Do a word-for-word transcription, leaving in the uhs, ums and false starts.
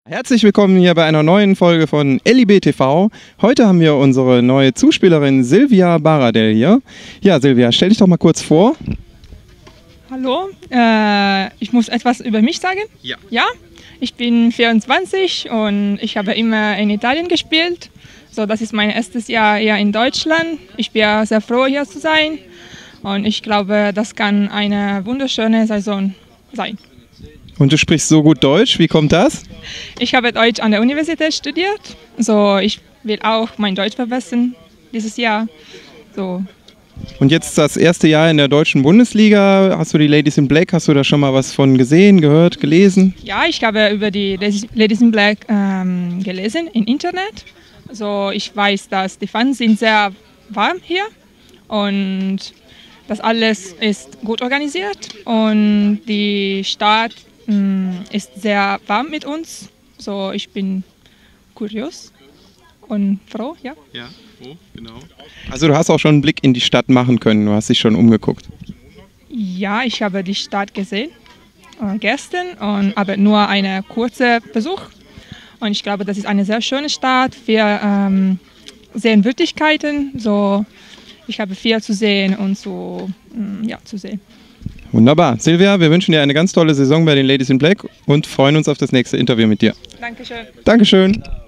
Herzlich willkommen hier bei einer neuen Folge von L I B T V. Heute haben wir unsere neue Zuspielerin Silvia Baradell hier. Ja, Silvia, stell dich doch mal kurz vor. Hallo, äh, ich muss etwas über mich sagen. Ja. Ja, ich bin vierundzwanzig und ich habe immer in Italien gespielt. So, das ist mein erstes Jahr hier in Deutschland. Ich bin sehr froh, hier zu sein. Und ich glaube, das kann eine wunderschöne Saison sein. Und du sprichst so gut Deutsch, wie kommt das? Ich habe Deutsch an der Universität studiert. So, ich will auch mein Deutsch verbessern dieses Jahr. So. Und jetzt das erste Jahr in der deutschen Bundesliga. Hast du die Ladies in Black, hast du da schon mal was von gesehen, gehört, gelesen? Ja, ich habe über die Ladies in Black ähm, gelesen im Internet. Also ich weiß, dass die Fans sind sehr warm hier und das alles ist gut organisiert und die Stadt mh, ist sehr warm mit uns. So, ich bin kurios und froh, ja. Ja, froh, genau. Also du hast auch schon einen Blick in die Stadt machen können, du hast dich schon umgeguckt. Ja, ich habe die Stadt gesehen äh, gestern, und, aber nur einen kurzen Besuch. Und ich glaube, das ist eine sehr schöne Stadt für ähm, Sehenswürdigkeiten. So, ich habe viel zu sehen und zu, mm, ja, zu sehen. Wunderbar. Silvia, wir wünschen dir eine ganz tolle Saison bei den Ladies in Black und freuen uns auf das nächste Interview mit dir. Dankeschön. Dankeschön.